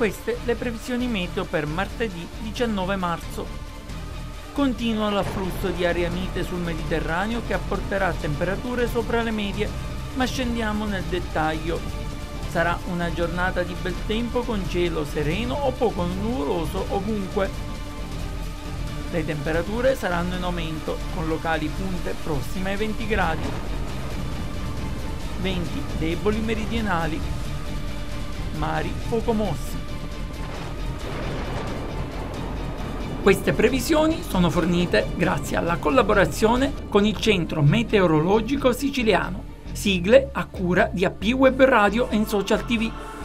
queste le previsioni meteo per martedì 19 marzo. Continua l'afflusso di aria mite sul Mediterraneo che apporterà temperature sopra le medie, ma scendiamo nel dettaglio. Sarà una giornata di bel tempo con cielo sereno o poco nuvoloso ovunque. Le temperature saranno in aumento, con locali punte prossime ai 20 gradi. Venti deboli meridionali, mari poco mossi. Queste previsioni sono fornite grazie alla collaborazione con il Centro Meteorologico Siciliano. Sigle a cura di AP Web Radio e Social TV.